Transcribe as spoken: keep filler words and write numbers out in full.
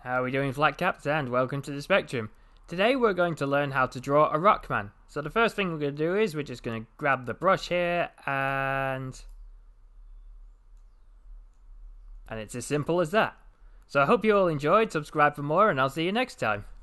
How are we doing, flat caps, and welcome to the Spectrum. Today we're going to learn how to draw a Rockman. So the first thing we're going to do is we're just going to grab the brush here and... And it's as simple as that. So I hope you all enjoyed, subscribe for more, and I'll see you next time.